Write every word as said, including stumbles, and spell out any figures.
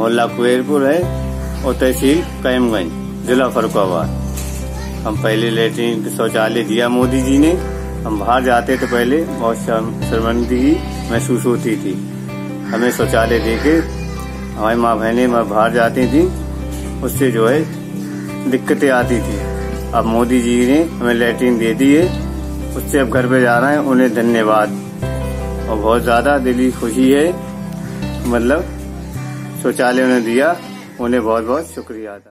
मोहल्ला कुएरपुर है और तहसील कैमगंज, जिला फर्रुखाबाद। हम पहले लेटरिन शौचालय दिया मोदी जी ने। हम बाहर जाते तो पहले बहुत शर्मिंदगी महसूस होती थी। हमें शौचालय देके हमारी माँ बहनें बाहर जाती थी, उससे जो है दिक्कतें आती थी। अब मोदी जी ने हमें लेटरिन दे दी है, उससे अब घर पे जा रहे हैं। उन्हें धन्यवाद और बहुत ज्यादा दिली खुशी है। मतलब शौचालय उन्हें दिया, उन्हें बहुत बहुत शुक्रिया।